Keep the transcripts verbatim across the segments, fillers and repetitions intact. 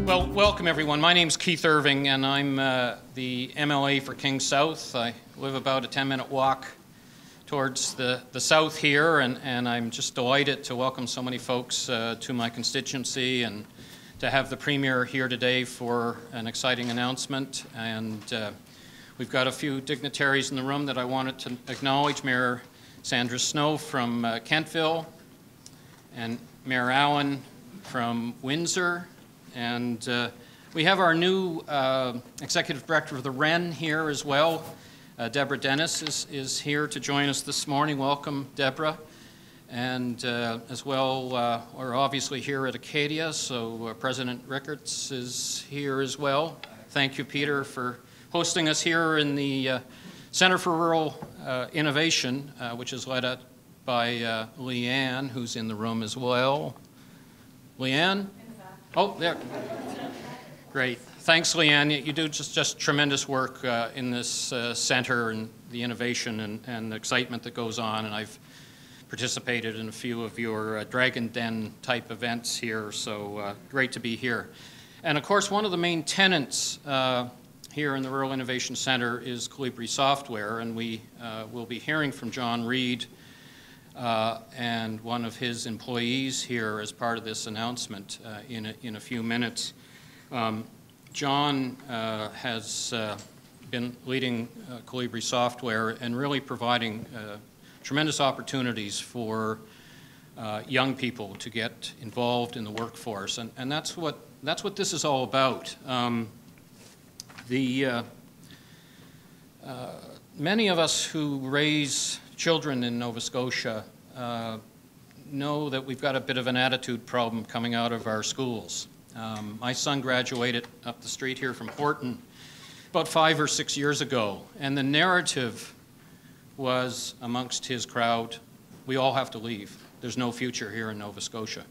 Well, welcome everyone. My name's Keith Irving and I'm uh, the M L A for King South. I live about a ten minute walk towards the, the south here, and, and I'm just delighted to welcome so many folks uh, to my constituency and to have the Premier here today for an exciting announcement. And uh, we've got a few dignitaries in the room that I wanted to acknowledge. Mayor Sandra Snow from uh, Kentville, and Mayor Allen from Windsor. And uh, we have our new uh, Executive Director of the Wren here as well. Uh, Deborah Dennis is, is here to join us this morning. Welcome, Deborah. And uh, as well, uh, we're obviously here at Acadia, so uh, President Rickards is here as well. Thank you, Peter, for hosting us here in the uh, Center for Rural uh, Innovation, uh, which is led up by uh, Leanne, who's in the room as well. Leanne? Oh, there. Great. Thanks, Leanne. You do just, just tremendous work uh, in this uh, center and the innovation and, and the excitement that goes on. And I've participated in a few of your uh, Dragon Den type events here, so uh, great to be here. And of course, one of the main tenants uh, here in the Rural Innovation Center is Colibri Software, and we uh, will be hearing from John Reed Uh, and one of his employees here as part of this announcement uh, in, a, in a few minutes. Um, John uh, has uh, been leading uh, Colibri Software and really providing uh, tremendous opportunities for uh, young people to get involved in the workforce, and, and that's what that's what this is all about. Um, the uh, uh, many of us who raise children in Nova Scotia uh, know that we've got a bit of an attitude problem coming out of our schools. Um, my son graduated up the street here from Horton about five or six years ago, and the narrative was amongst his crowd, we all have to leave. There's no future here in Nova Scotia.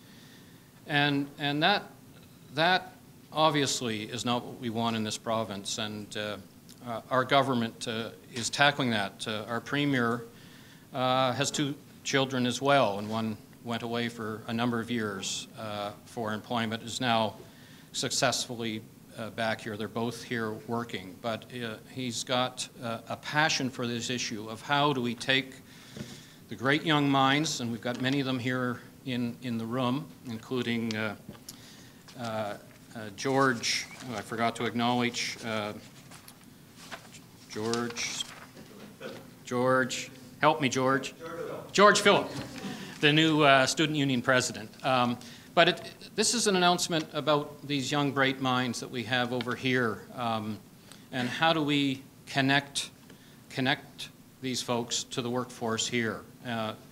And, and that, that obviously is not what we want in this province, and uh, Uh, our government uh, is tackling that. Uh, our Premier uh, has two children as well, and one went away for a number of years uh, for employment, is now successfully uh, back here. They're both here working, but uh, he's got uh, a passion for this issue of how do we take the great young minds, and we've got many of them here in, in the room, including uh, uh, uh, George, who I forgot to acknowledge, uh, George, George, help me, George. George Phillip, the new uh, student union president. Um, but it, this is an announcement about these young, bright minds that we have over here, um, and how do we connect, connect these folks to the workforce here. Uh,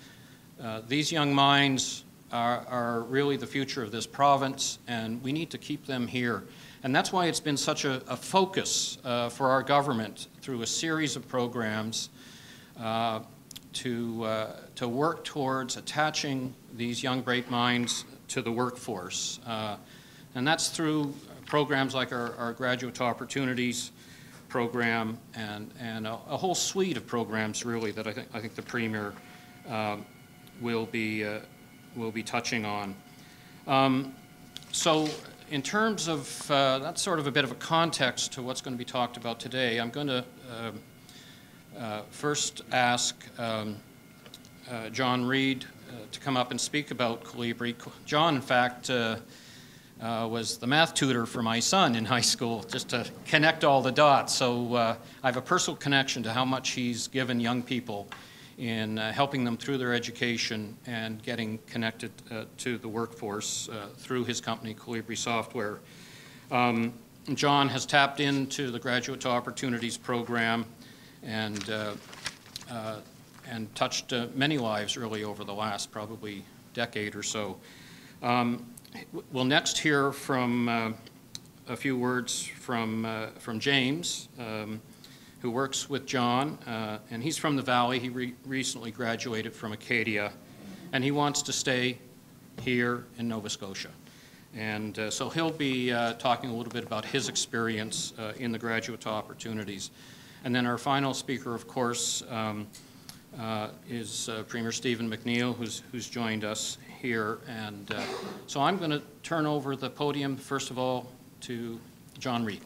uh, these young minds are, are really the future of this province, and we need to keep them here. And that's why it's been such a, a focus uh, for our government through a series of programs uh, to, uh, to work towards attaching these young, bright minds to the workforce. Uh, and that's through programs like our, our Graduate Opportunities program and, and a, a whole suite of programs, really, that I think, I think the Premier uh, will, be, uh, will be touching on. Um, so, in terms of, uh, that's sort of a bit of a context to what's going to be talked about today. I'm going to uh, uh, first ask um, uh, John Reed uh, to come up and speak about Colibri. John, in fact, uh, uh, was the math tutor for my son in high school, just to connect all the dots. So uh, I have a personal connection to how much he's given young people in uh, helping them through their education and getting connected uh, to the workforce uh, through his company, Colibri Software. Um, John has tapped into the Graduate Opportunities program and, uh, uh, and touched uh, many lives really over the last probably decade or so. Um, we'll next hear from uh, a few words from, uh, from James, um, who works with John, uh, and he's from the Valley. He re recently graduated from Acadia, and he wants to stay here in Nova Scotia. And uh, so he'll be uh, talking a little bit about his experience uh, in the Graduate Opportunities. And then our final speaker, of course, um, uh, is uh, Premier Stephen McNeil, who's, who's joined us here. And uh, so I'm going to turn over the podium, first of all, to John Reid.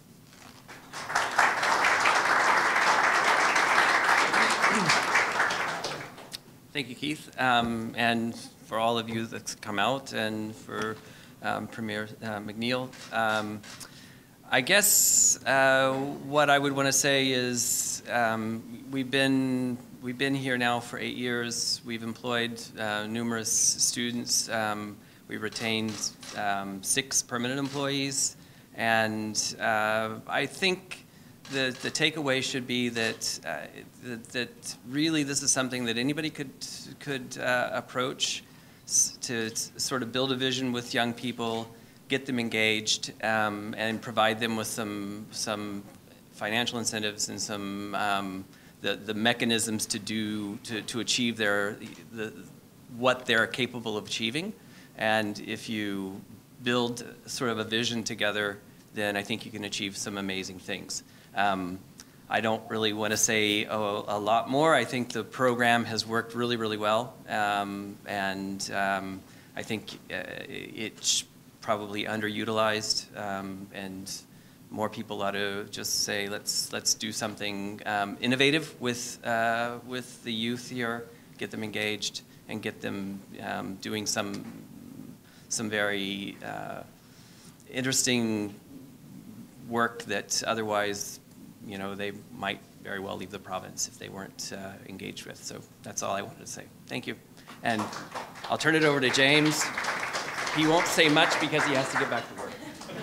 Thank you, Keith, um, and for all of you that's come out, and for um, Premier uh, McNeil. Um, I guess uh, what I would want to say is um, we've been we've been here now for eight years. We've employed uh, numerous students. Um, we've retained um, six permanent employees, and uh, I think the the takeaway should be that, uh, that that really this is something that anybody could could uh, approach to sort of build a vision with young people, get them engaged, um, and provide them with some some financial incentives and some um, the the mechanisms to do to to achieve their the what they're capable of achieving. And if you build sort of a vision together, then I think you can achieve some amazing things. Um, I don't really want to say a, a lot more. I think the program has worked really, really well, um, and um, I think uh, it's probably underutilized, um, and more people ought to just say, let's let's do something um, innovative with uh, with the youth here, get them engaged, and get them um, doing some some very uh, interesting work that otherwise, you know, they might very well leave the province if they weren't uh, engaged with. So that's all I wanted to say. Thank you. And I'll turn it over to James. He won't say much because he has to get back to work.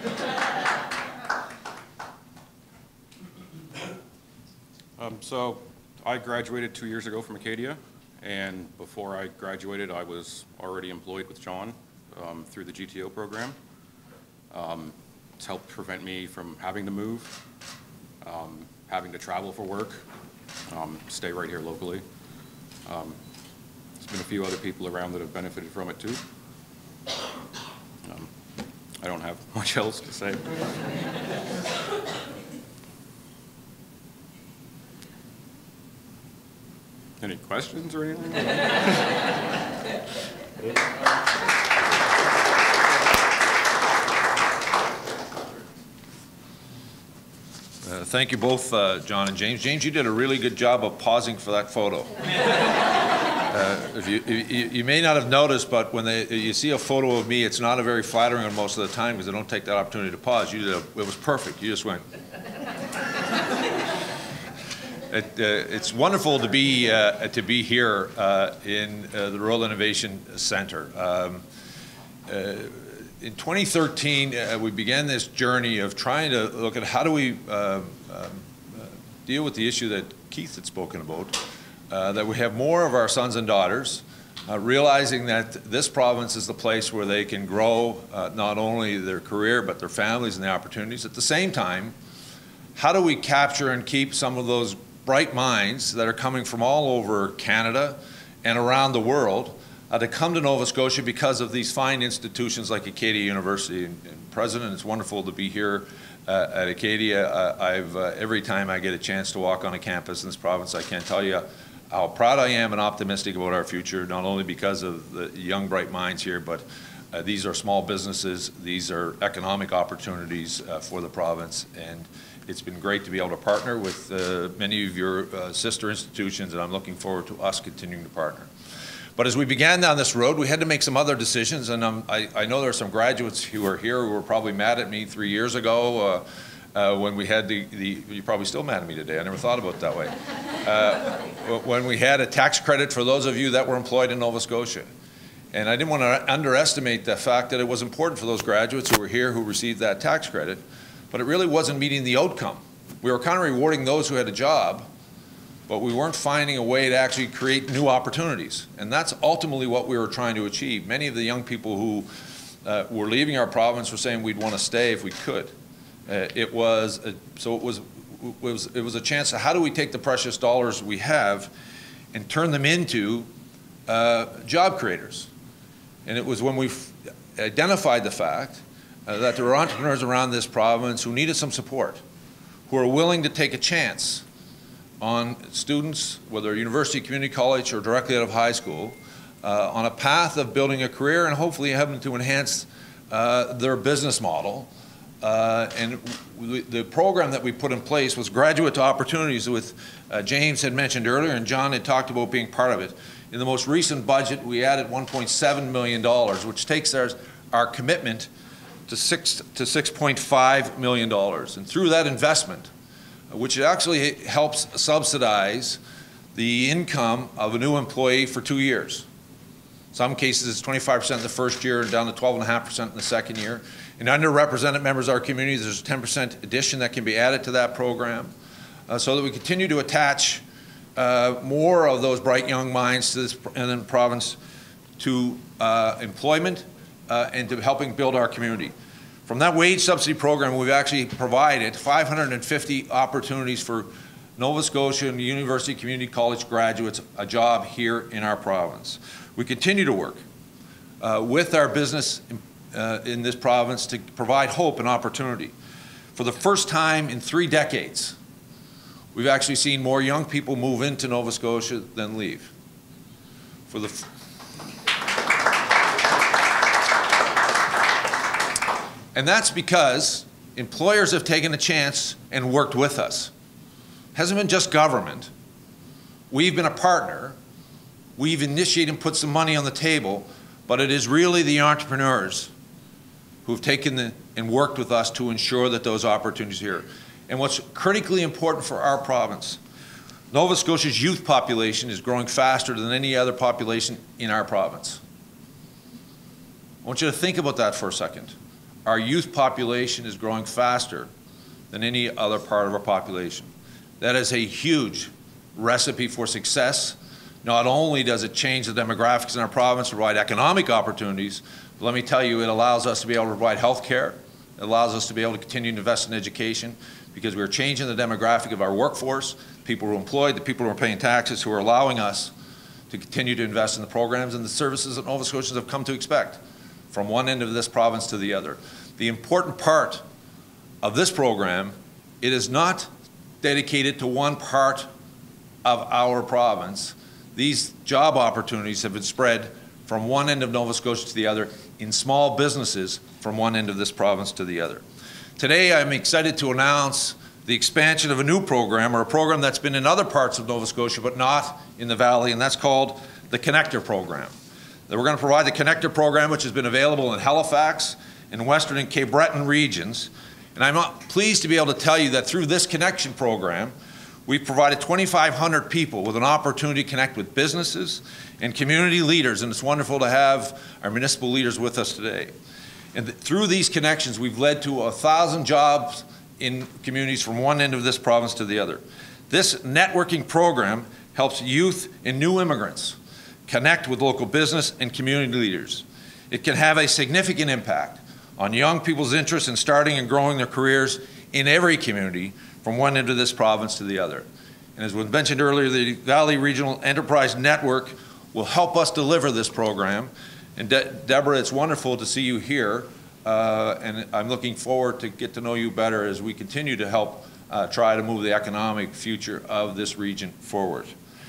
Um, so I graduated two years ago from Acadia, and before I graduated, I was already employed with John um, through the G T O program. Um, It's helped prevent me from having to move, um, having to travel for work, um, stay right here locally. Um, there's been a few other people around that have benefited from it too. Um, I don't have much else to say. Any questions or anything? Uh, thank you both, uh, John and James. James, you did a really good job of pausing for that photo. uh, if you, you, you may not have noticed, but when they, you see a photo of me, it's not a very flattering one most of the time because I don't take that opportunity to pause. You did a, it was perfect. You just went. it, uh, it's wonderful to be uh, to be here uh, in uh, the Rural Innovation Center. Um, uh, In twenty thirteen, uh, we began this journey of trying to look at how do we uh, um, uh, deal with the issue that Keith had spoken about, uh, that we have more of our sons and daughters, uh, realizing that this province is the place where they can grow uh, not only their career but their families and the opportunities. At the same time, how do we capture and keep some of those bright minds that are coming from all over Canada and around the world Uh, to come to Nova Scotia because of these fine institutions like Acadia University. And, and President, it's wonderful to be here uh, at Acadia. Uh, I've uh, every time I get a chance to walk on a campus in this province, I can't tell you how proud I am and optimistic about our future, not only because of the young, bright minds here, but uh, these are small businesses, these are economic opportunities uh, for the province, and it's been great to be able to partner with uh, many of your uh, sister institutions, and I'm looking forward to us continuing to partner. But as we began down this road, we had to make some other decisions, and um, I, I know there are some graduates who are here who were probably mad at me three years ago uh, uh, when we had the, the, you're probably still mad at me today, I never thought about it that way, uh, when we had a tax credit for those of you that were employed in Nova Scotia. And I didn't want to underestimate the fact that it was important for those graduates who were here who received that tax credit, but it really wasn't meeting the outcome. We were kind of rewarding those who had a job, but we weren't finding a way to actually create new opportunities. And that's ultimately what we were trying to achieve. Many of the young people who uh, were leaving our province were saying we'd want to stay if we could. Uh, it was, a, so it was, it was, it was a chance to how do we take the precious dollars we have and turn them into uh, job creators. And it was when we identified the fact uh, that there were entrepreneurs around this province who needed some support, who are willing to take a chance on students, whether university, community college, or directly out of high school, uh, on a path of building a career and hopefully having to enhance uh, their business model. Uh, and we, the program that we put in place was Graduate Opportunities, with uh, James had mentioned earlier, and John had talked about being part of it. In the most recent budget, we added one point seven million dollars, which takes our, our commitment to six to six point five million dollars. And through that investment, which actually helps subsidize the income of a new employee for two years. Some cases it's twenty-five percent in the first year and down to twelve point five percent in the second year. In underrepresented members of our community, there's a ten percent addition that can be added to that program, uh, so that we continue to attach uh, more of those bright young minds to this and then province to uh, employment uh, and to helping build our community. From that wage subsidy program, we've actually provided five hundred fifty opportunities for Nova Scotia and University Community College graduates a job here in our province. We continue to work uh, with our business uh, in this province to provide hope and opportunity. For the first time in three decades, we've actually seen more young people move into Nova Scotia than leave. For the And that's because employers have taken a chance and worked with us. It hasn't been just government. We've been a partner. We've initiated and put some money on the table, but it is really the entrepreneurs who've taken the, and worked with us to ensure that those opportunities are here. And what's critically important for our province, Nova Scotia's youth population is growing faster than any other population in our province. I want you to think about that for a second. Our youth population is growing faster than any other part of our population. That is a huge recipe for success. Not only does it change the demographics in our province, provide economic opportunities, but let me tell you, it allows us to be able to provide health care. It allows us to be able to continue to invest in education, because we're changing the demographic of our workforce, people who are employed, the people who are paying taxes, who are allowing us to continue to invest in the programs and the services that Nova Scotians have come to expect from one end of this province to the other. The important part of this program, it is not dedicated to one part of our province. These job opportunities have been spread from one end of Nova Scotia to the other in small businesses from one end of this province to the other. Today, I'm excited to announce the expansion of a new program, or a program that's been in other parts of Nova Scotia but not in the Valley, and that's called the Connector Program. We're going to provide the Connector Program, which has been available in Halifax, in Western and Cape Breton regions. And I'm pleased to be able to tell you that through this connection program, we've provided twenty-five hundred people with an opportunity to connect with businesses and community leaders, and it's wonderful to have our municipal leaders with us today. And th through these connections, we've led to a thousand jobs in communities from one end of this province to the other. This networking program helps youth and new immigrants connect with local business and community leaders. It can have a significant impact on young people's interest in starting and growing their careers in every community from one end of this province to the other. And as was mentioned earlier, the Valley Regional Enterprise Network will help us deliver this program. And De Deborah, it's wonderful to see you here, uh, and I'm looking forward to get to know you better as we continue to help uh, try to move the economic future of this region forward.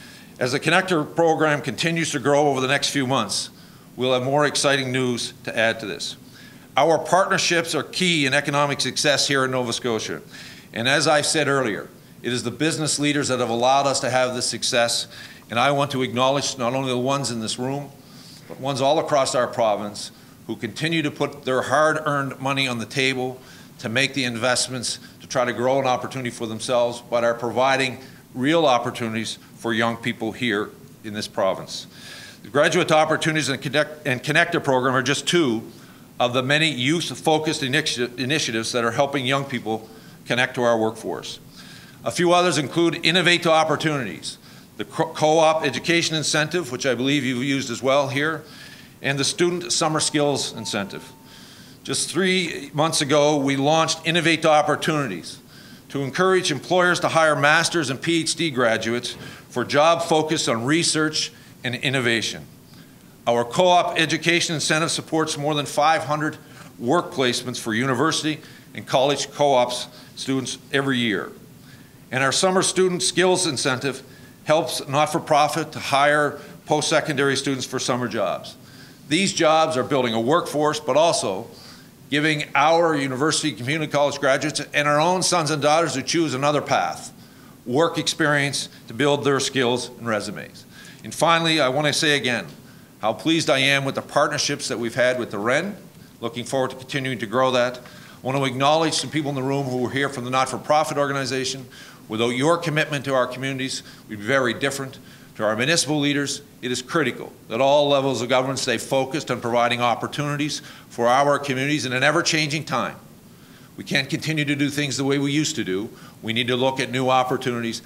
As the Connector program continues to grow over the next few months, we'll have more exciting news to add to this. Our partnerships are key in economic success here in Nova Scotia. And as I said earlier, it is the business leaders that have allowed us to have this success. And I want to acknowledge not only the ones in this room, but ones all across our province who continue to put their hard-earned money on the table to make the investments to try to grow an opportunity for themselves, but are providing real opportunities for young people here in this province. The Graduate Opportunities and Connect and Connector program are just two of the many youth-focused initi initiatives that are helping young people connect to our workforce. A few others include Innovate to Opportunities, the Co-op Education Incentive, which I believe you've used as well here, and the Student Summer Skills Incentive. Just three months ago, we launched Innovate to Opportunities to encourage employers to hire master's and PhD graduates for job focused on research and innovation. Our Co-op Education Incentive supports more than five hundred work placements for university and college co-ops students every year. And our summer student skills incentive helps not-for-profit to hire post-secondary students for summer jobs. These jobs are building a workforce, but also giving our university community college graduates and our own sons and daughters who choose another path, work experience to build their skills and resumes. And finally, I want to say again how pleased I am with the partnerships that we've had with the R E N. Looking forward to continuing to grow that. I want to acknowledge some people in the room who were here from the not-for-profit organization. Without your commitment to our communities, we'd be very different. To our municipal leaders, it is critical that all levels of government stay focused on providing opportunities for our communities in an ever-changing time. We can't continue to do things the way we used to do. We need to look at new opportunities.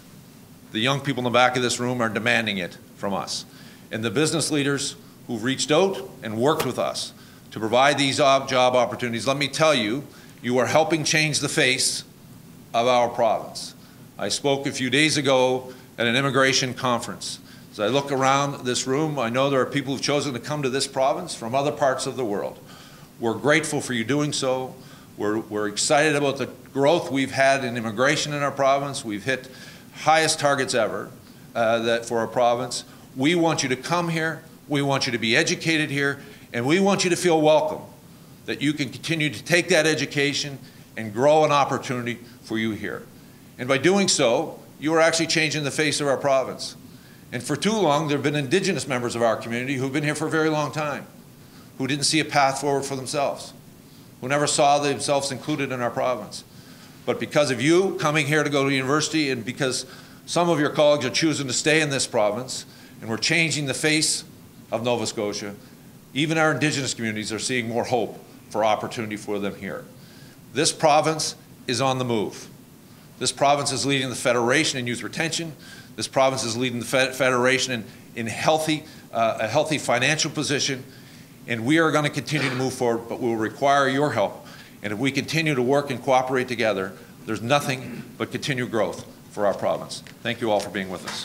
The young people in the back of this room are demanding it from us. And the business leaders who've reached out and worked with us to provide these job opportunities, let me tell you, you are helping change the face of our province. I spoke a few days ago at an immigration conference. As I look around this room, I know there are people who've chosen to come to this province from other parts of the world. We're grateful for you doing so. We're, we're excited about the growth we've had in immigration in our province. We've hit highest targets ever uh, that for our province. We want you to come here. We want you to be educated here. And we want you to feel welcome, that you can continue to take that education and grow an opportunity for you here. And by doing so, you are actually changing the face of our province. And for too long, there have been Indigenous members of our community who've been here for a very long time, who didn't see a path forward for themselves, who never saw themselves included in our province. But because of you coming here to go to university, and because some of your colleagues are choosing to stay in this province, and we're changing the face of Nova Scotia, even our Indigenous communities are seeing more hope for opportunity for them here. This province is on the move. This province is leading the Federation in youth retention. This province is leading the Federation in, in healthy, uh, a healthy financial position. And we are going to continue to move forward, but we will require your help. And if we continue to work and cooperate together, there's nothing but continued growth for our province. Thank you all for being with us.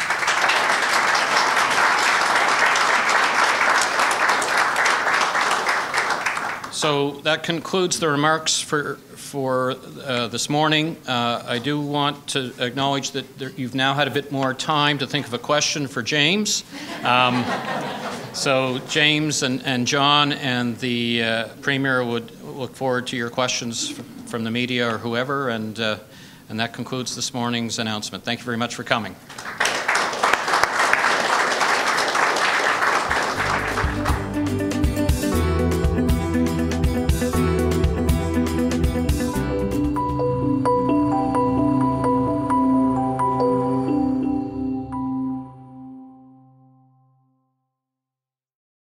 So that concludes the remarks for, for uh, this morning. Uh, I do want to acknowledge that there, you've now had a bit more time to think of a question for James. Um, so James and, and John and the uh, Premier would look forward to your questions from the media or whoever, and, uh, and that concludes this morning's announcement. Thank you very much for coming.